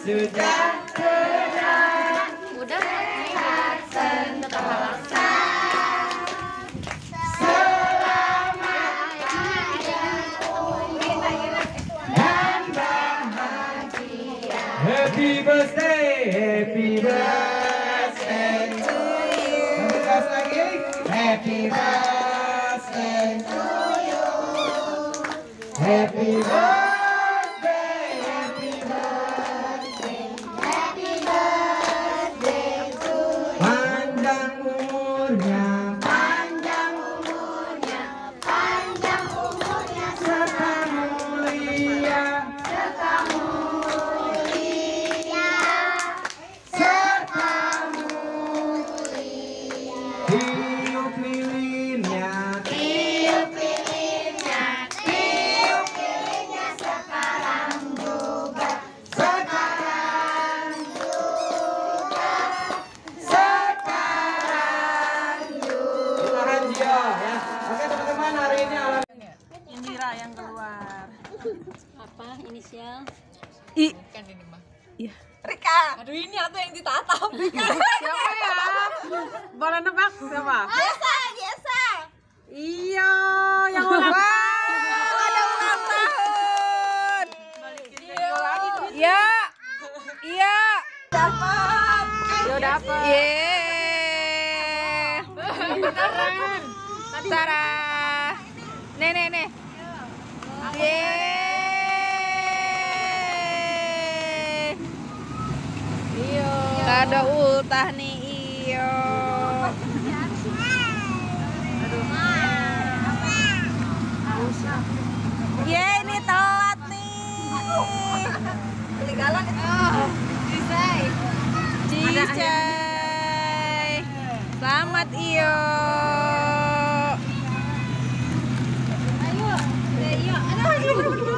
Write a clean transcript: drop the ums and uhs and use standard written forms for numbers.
sudah terang. Udah lihat sentosa. Selamat dan bahagia. Happy birthday to you. Terus lagi. Happy birthday to you. Happy birthday, happy birthday, happy birthday to you. Panjang umurnya, panjang umurnya, panjang umurnya, serta mulia, serta mulia, serta mulia. Tiup lilinnya, tiup lilinnya, tiup lilinnya sekarang juga, sekarang juga, sekarang juga. Tahan Gio ya. Oke teman-teman, hari ini alam Indira yang keluar. Apa inisial? I. Kan ini mah. Iya. Rika. Aduh ini aku yang ditatap. Rika. Siapa ya? Boleh nebak siapa? Biasa, biasa. Iya, yang ulang Ada ulang tahun. Iya. Iya. Dapat. Yo dapat. Yeay. Beneran. Tara. Nih. Yeay. Iya. Kado ultah nih iyo. Ye ini telat nih. Ketinggalan itu. Cisai. Selamat iyo. Ayo, ayo.